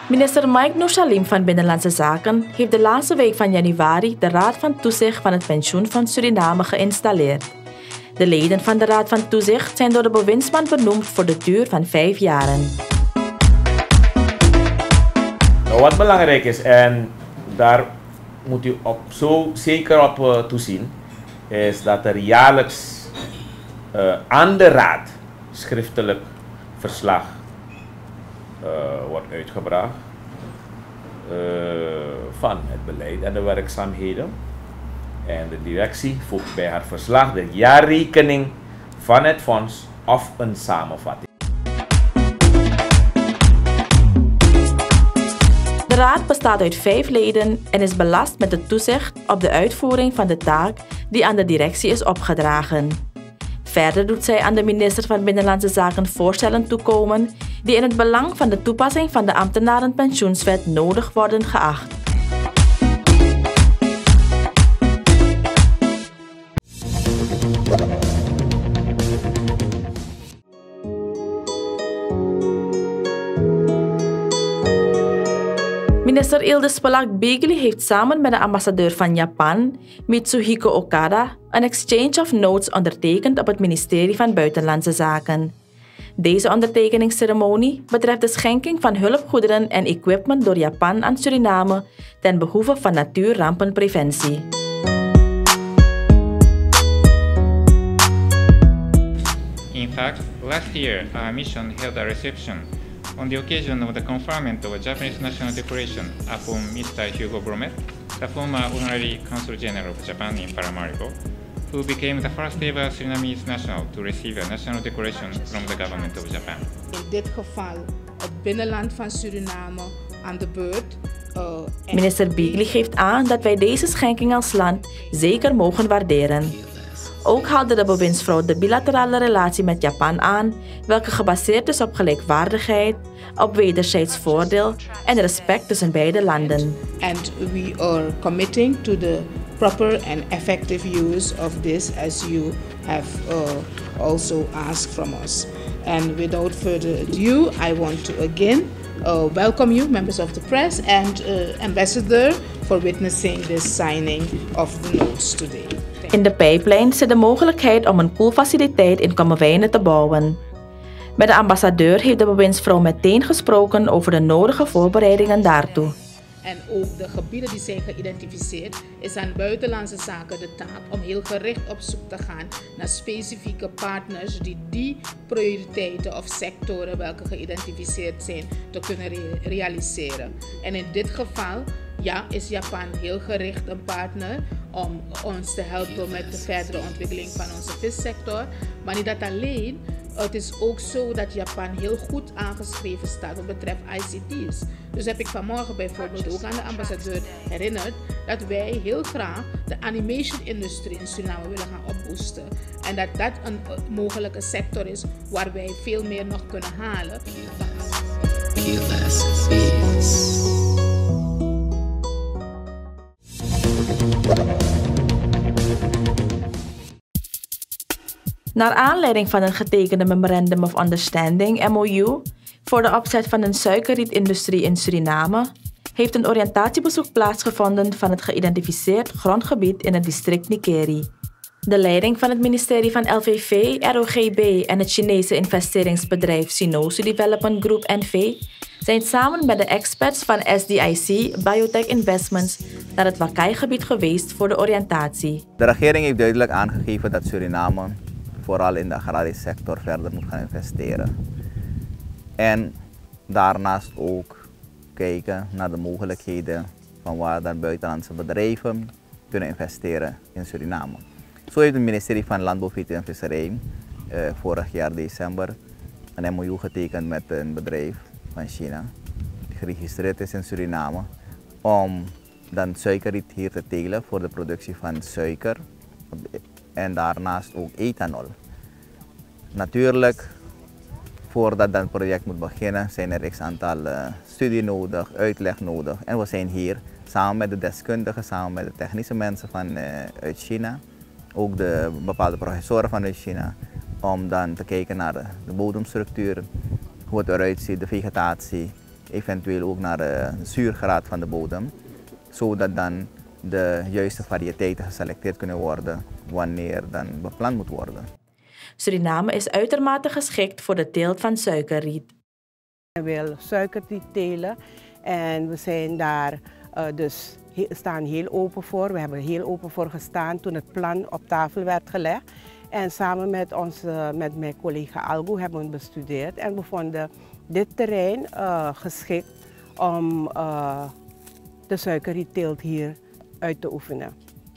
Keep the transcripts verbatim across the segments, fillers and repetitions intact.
Minister Mike Noor-Salim van Binnenlandse Zaken heeft de laatste week van januari de Raad van Toezicht van het Pensioenfonds Suriname geïnstalleerd. De leden van de Raad van Toezicht zijn door de bewindsman benoemd voor de duur van vijf jaren. Nou, wat belangrijk is, en daar moet u op zo zeker op uh, toezien, is dat er jaarlijks uh, aan de Raad schriftelijk verslag uh, wordt uitgebracht uh, van het beleid en de werkzaamheden. En de directie voegt bij haar verslag de jaarrekening van het fonds of een samenvatting. De Raad bestaat uit vijf leden en is belast met het toezicht op de uitvoering van de taak die aan de directie is opgedragen. Verder doet zij aan de minister van Binnenlandse Zaken voorstellen toekomen die in het belang van de toepassing van de ambtenarenpensioenswet nodig worden geacht. Minister Ilde Spelak-Bigli heeft samen met de ambassadeur van Japan, Mitsuhiko Okada, een exchange of notes ondertekend op het ministerie van Buitenlandse Zaken. Deze ondertekeningsceremonie betreft de schenking van hulpgoederen en equipment door Japan aan Suriname ten behoeve van natuurrampenpreventie. In fact, last year our mission held a reception on the occasion of the conferment of a Japanese National Decoration upon Mister Hugo Bromet, the former Honorary Consul General of Japan in Paramaribo, who became the first ever Surinamese national to receive a national decoration from the government of Japan. In dit geval het binnenland van Suriname aan de beurt. Uh, Minister Bigli geeft aan dat wij deze schenking als land zeker mogen waarderen. Ook haalde de bewindsvrouw de bilaterale relatie met Japan aan, welke gebaseerd is op gelijkwaardigheid, op wederzijds voordeel en respect tussen beide landen. And we are committing to the proper and effective use of this, as you have uh, also asked from us. And without further ado, I want to again uh, welcome you, members of the press, and uh, ambassador, for witnessing this signing of the notes today. In de pijplijn zit de mogelijkheid om een koelfaciliteit in Kommerwijnen te bouwen. Met de ambassadeur heeft de bewindsvrouw meteen gesproken over de nodige voorbereidingen daartoe. En ook de gebieden die zijn geïdentificeerd, is aan Buitenlandse Zaken de taak om heel gericht op zoek te gaan naar specifieke partners die die prioriteiten of sectoren welke geïdentificeerd zijn te kunnen re realiseren. En in dit geval ja, is Japan heel gericht een partner om ons te helpen met de verdere ontwikkeling van onze vissector. Maar niet dat alleen. Het is ook zo dat Japan heel goed aangeschreven staat wat betreft I C T's. Dus heb ik vanmorgen bijvoorbeeld ook aan de ambassadeur herinnerd dat wij heel graag de animation-industrie in Suriname willen gaan opboosten. En dat dat een mogelijke sector is waar wij veel meer nog kunnen halen. Naar aanleiding van een getekende Memorandum of Understanding M O U voor de opzet van een suikerrietindustrie in Suriname heeft een oriëntatiebezoek plaatsgevonden van het geïdentificeerd grondgebied in het district Nikeri. De leiding van het ministerie van L V V, R O G B en het Chinese investeringsbedrijf Sinosu Development Group N V zijn samen met de experts van S D I C Biotech Investments naar het Wakai-gebied geweest voor de oriëntatie. De regering heeft duidelijk aangegeven dat Suriname vooral in de agrarische sector verder moet gaan investeren. En daarnaast ook kijken naar de mogelijkheden van waar dan buitenlandse bedrijven kunnen investeren in Suriname. Zo heeft het ministerie van Landbouw, Veeteelt en Visserij uh, vorig jaar december een M O U getekend met een bedrijf van China die geregistreerd is in Suriname om dan suikerriet hier te telen voor de productie van suiker en daarnaast ook ethanol. Natuurlijk, voordat dat project moet beginnen, zijn er x aantal uh, studie nodig, uitleg nodig. En we zijn hier samen met de deskundigen, samen met de technische mensen van, uh, uit China, ook de bepaalde professoren vanuit China, om dan te kijken naar de, de bodemstructuur, hoe het eruit ziet, de vegetatie eventueel ook naar de zuurgraad van de bodem, zodat dan de juiste variëteiten geselecteerd kunnen worden wanneer dan beplant moet worden. Suriname is uitermate geschikt voor de teelt van suikerriet. We willen suikerriet telen en we zijn daar uh, dus staan heel open voor. We hebben er heel open voor gestaan toen het plan op tafel werd gelegd. En samen met, ons, uh, met mijn collega Algo hebben we bestudeerd en we vonden dit terrein uh, geschikt om uh, de suikerrietteelt hier uit te oefenen.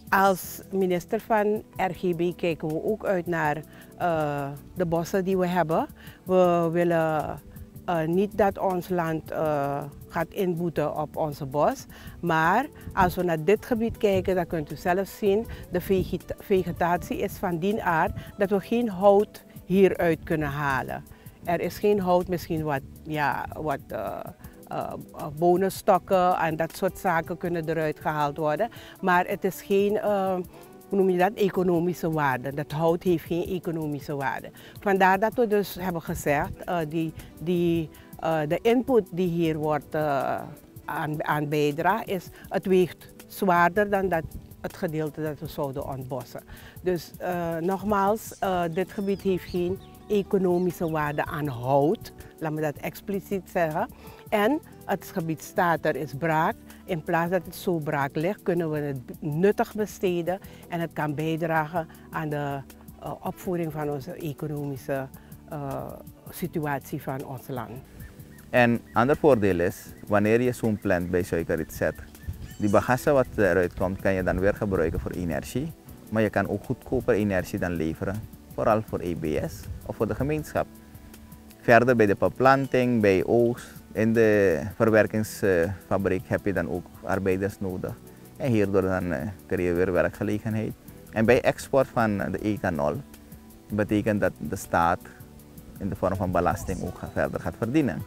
Als minister van R G B kijken we ook uit naar uh, de bossen die we hebben. We willen uh, niet dat ons land uh, gaat inboeten op onze bos, maar als we naar dit gebied kijken, dan kunt u zelf zien, de vegeta vegetatie is van die aard dat we geen hout hieruit kunnen halen. Er is geen hout, misschien wat, ja, wat uh, uh, bonenstokken en dat soort zaken kunnen eruit gehaald worden, maar het is geen, uh, hoe noem je dat, economische waarde. Dat hout heeft geen economische waarde. Vandaar dat we dus hebben gezegd, uh, die, die, uh, de input die hier wordt uh, aan, aan bijdrage, is, het weegt zwaarder dan dat, het gedeelte dat we zouden ontbossen. Dus uh, nogmaals, uh, dit gebied heeft geen economische waarde aan hout, laat me dat expliciet zeggen. En het gebied staat er, is braak. In plaats dat het zo braak ligt, kunnen we het nuttig besteden en het kan bijdragen aan de uh, opvoering van onze economische uh, situatie van ons land. En een ander voordeel is, wanneer je zo'n plant bij suikerriet zet, die bagasse wat eruit komt, kan je dan weer gebruiken voor energie. Maar je kan ook goedkoper energie dan leveren, vooral voor E B S of voor de gemeenschap. Verder bij de beplanting, bij oogst, in de verwerkingsfabriek heb je dan ook arbeiders nodig. En hierdoor dan uh, krijg je weer werkgelegenheid. En bij export van de ethanol betekent dat de staat in de vorm van belasting ook verder gaat verdienen.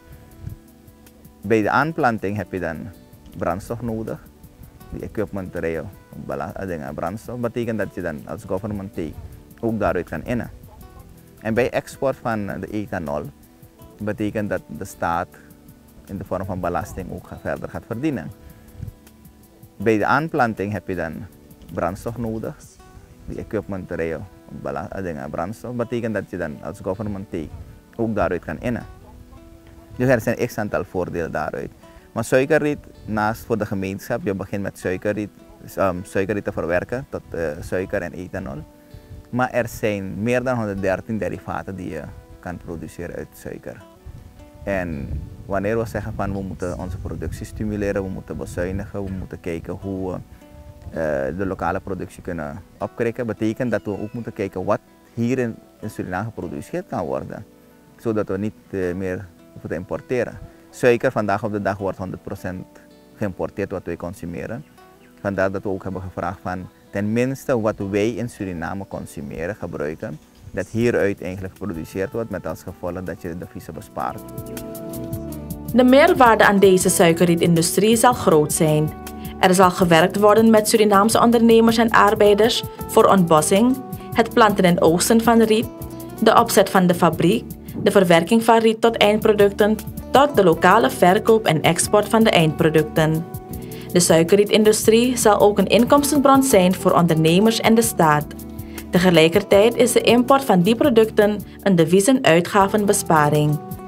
Bij de aanplanting heb je dan brandstof nodig. Die equipment rijden brandstof betekent dat je dan als government take ook daaruit kan innen. En bij export van de ethanol betekent dat de staat in de vorm van belasting ook verder gaat verdienen. Bij de aanplanting heb je dan brandstof nodig. Die equipment rijden brandstof betekent dat je dan als government take ook daaruit kan innen. Dus er zijn x aantal voordelen daaruit. Maar suikerriet, naast voor de gemeenschap, je begint met suikerriet, um, suikerriet te verwerken tot uh, suiker en ethanol. Maar er zijn meer dan honderddertien derivaten die je kan produceren uit suiker. En wanneer we zeggen van we moeten onze productie stimuleren, we moeten bezuinigen, we moeten kijken hoe we uh, de lokale productie kunnen opkrikken, betekent dat we ook moeten kijken wat hier in, in Suriname geproduceerd kan worden. Zodat we niet uh, meer hoeven te importeren. Suiker vandaag op de dag wordt honderd procent geïmporteerd wat wij consumeren. Vandaar dat we ook hebben gevraagd van tenminste wat wij in Suriname consumeren, gebruiken, dat hieruit eigenlijk geproduceerd wordt met als gevolg dat je de vissen bespaart. De meerwaarde aan deze suikerrietindustrie zal groot zijn. Er zal gewerkt worden met Surinaamse ondernemers en arbeiders voor ontbossing, het planten en oogsten van riet, de opzet van de fabriek, de verwerking van riet tot eindproducten, tot de lokale verkoop en export van de eindproducten. De suikerrietindustrie zal ook een inkomstenbron zijn voor ondernemers en de staat. Tegelijkertijd is de import van die producten een deviezenuitgavenbesparing.